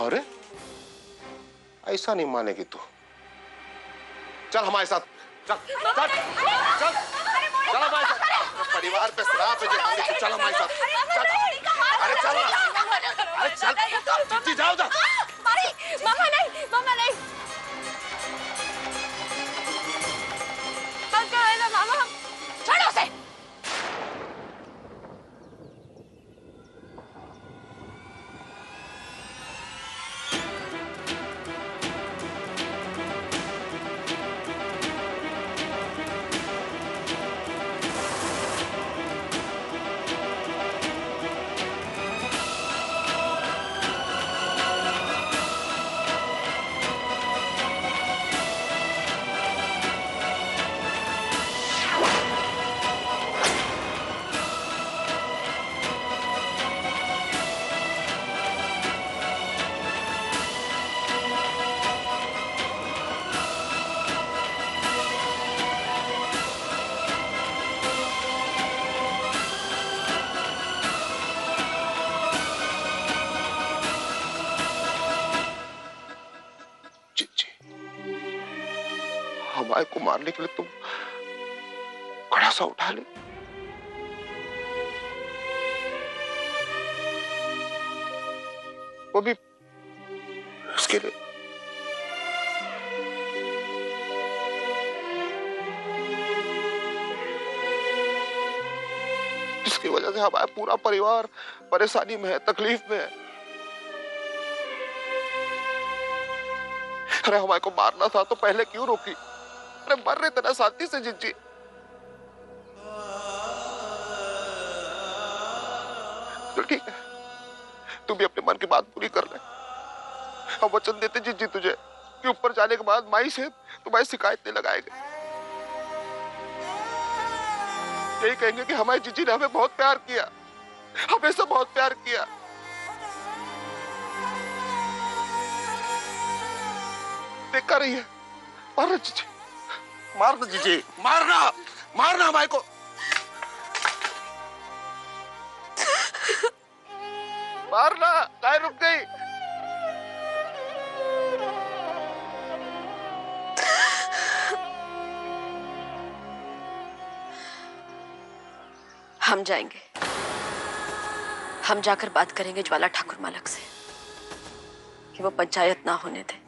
अरे ऐसा नहीं मानेगी तू। चल हमारे साथ, चल चल चल चल हमारे साथ। परिवार पे श्राप है, चल हमारे साथ। अरे चल, अरे चल, चिट्ठी जाओ जा। मामा नहीं, मामा नहीं। मामा छोड़ो उसे। हमारे को मारने के लिए तुम कड़ा सा उठा ले। वो भी उसके लिए। जिसकी वजह से हमारा पूरा परिवार परेशानी में है, तकलीफ में है। अरे हमारे को मारना था तो पहले क्यों रोकी? अरे मर रहे थे ना शांति से जिज्जी। तो ठीक है, तू भी अपने मन की बात पूरी कर ले। हम वचन देते जिज्जी तुझे कि ऊपर जाने के बाद माई से तुम्हारी शिकायत नहीं लगाएंगे। यही कहेंगे कि हमारी जिज्जी ने हमें बहुत प्यार किया, हमेशा बहुत प्यार किया। देखा रही है, मारना जिज्जी, मारना जिज्जी, मारना, मारना हमारे को। मारना, काय रुक गई? हम जाएंगे, हम जाकर बात करेंगे ज्वाला ठाकुर मालक से कि वो पंचायत ना होने दे।